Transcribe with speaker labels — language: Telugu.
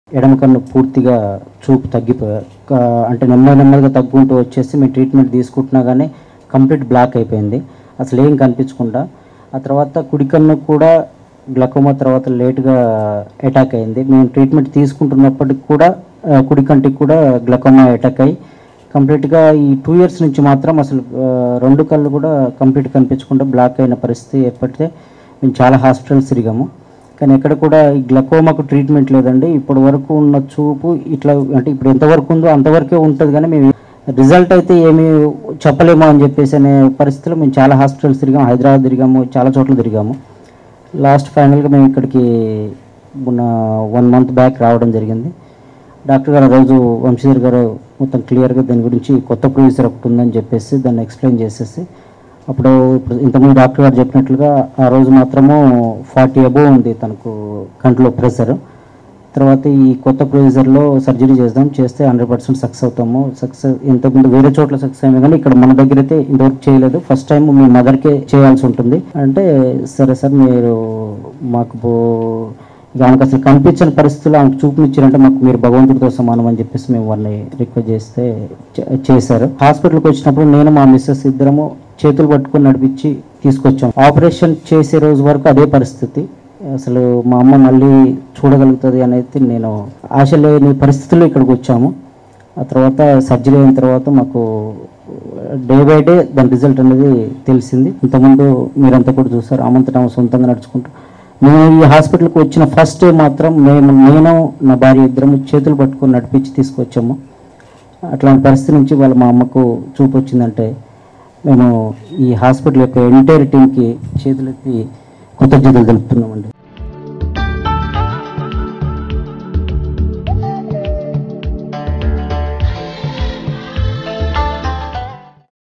Speaker 1: ఎడమ కన్ను పూర్తిగా చూపు తగ్గిపోయాయి. అంటే నెమ్మదిగా తగ్గుకుంటూ వచ్చేసి మేము ట్రీట్మెంట్ తీసుకుంటున్నా కానీ కంప్లీట్ బ్లాక్ అయిపోయింది, అసలు ఏం కనిపించకుండా. ఆ తర్వాత కుడి కన్ను కూడా గ్లకోమా తర్వాత లేట్గా అటాక్ అయింది. మేము ట్రీట్మెంట్ తీసుకుంటున్నప్పటికి కూడా కుడి కంటికి కూడా గ్లకోమా అటాక్ అయ్యి కంప్లీట్గా ఈ 2 years నుంచి మాత్రం అసలు 2 కళ్ళు కూడా కంప్లీట్ కనిపించకుండా బ్లాక్ అయిన పరిస్థితి ఏర్పడితే మేము చాలా హాస్పిటల్స్ తిరిగాము, కానీ ఎక్కడ కూడా ఈ గ్లకోమాకు ట్రీట్మెంట్ లేదండి. ఇప్పటి వరకు ఉన్న చూపు ఇట్లా, అంటే ఇప్పుడు ఎంతవరకు ఉందో అంతవరకే ఉంటుంది, కానీ మేము రిజల్ట్ అయితే ఏమీ చెప్పలేము అని చెప్పేసి అనే పరిస్థితిలో మేము చాలా హాస్పిటల్స్ తిరిగాము, హైదరాబాద్ తిరిగాము, చాలా చోట్ల తిరిగాము. లాస్ట్ ఫైనల్గా మేము ఇక్కడికి 1 month బ్యాక్ రావడం జరిగింది. డాక్టర్ గారు ఆ రోజు వంశీధర్ గారు మొత్తం క్లియర్గా దాని గురించి కొత్త ప్రొసీజర్ ఒకటి ఉందని చెప్పేసి దాన్ని ఎక్స్ప్లెయిన్ చేసేసి, అప్పుడు ఇంతకుముందు డాక్టర్ గారు చెప్పినట్లుగా ఆ రోజు మాత్రము 40 above ఉంది తనకు కంట్లో ప్రెషర్. తర్వాత ఈ కొత్త ప్రొసీజర్లో సర్జరీ చేస్తే 100% సక్సెస్ అవుతాము. సక్సెస్ ఇంతకుముందు వేరే చోట్ల సక్సెస్ అయ్యాము, కానీ ఇక్కడ మన దగ్గర అయితే ఇంతవరకు చేయలేదు. ఫస్ట్ టైం మీ మదర్కే చేయాల్సి ఉంటుంది అంటే, సరే సార్ మీరు మాకు ఆమెకు అసలు కనిపించని పరిస్థితుల్లో ఆమెకు చూపునిచ్చారంటే మాకు మీరు భగవంతుడితో సమానం అని చెప్పేసి మేము వాళ్ళని రిక్వెస్ట్ చేస్తే చేశారు. హాస్పిటల్కి వచ్చినప్పుడు నేను మా మిస్సెస్ ఇద్దరము చేతులు పట్టుకొని నడిపించి తీసుకొచ్చాం. ఆపరేషన్ చేసే రోజు వరకు అదే పరిస్థితి. అసలు మా అమ్మ మళ్ళీ చూడగలుగుతుంది అనేది నేను ఆశ లేని పరిస్థితుల్లో ఇక్కడికి వచ్చాము. ఆ తర్వాత సర్జరీ అయిన తర్వాత మాకు డే బై డే దాని రిజల్ట్ అనేది తెలిసింది. ఇంతకుముందు మీరంతా కూడా చూసారు, ఆమంతటా సొంతంగా నడుచుకుంటూ. మేము ఈ హాస్పిటల్కి వచ్చిన ఫస్ట్ డే మాత్రం నేను నా భార్య ఇద్దరము చేతులు పట్టుకొని నడిపించి తీసుకొచ్చాము. అట్లాంటి పరిస్థితి నుంచి మా అమ్మకు చూపు వచ్చిందంటే మేము ఈ హాస్పిటల్ యొక్క ఎంటైర్ టీంకి చేతులెత్తి కృతజ్ఞతలు తెలుపుతున్నామండి.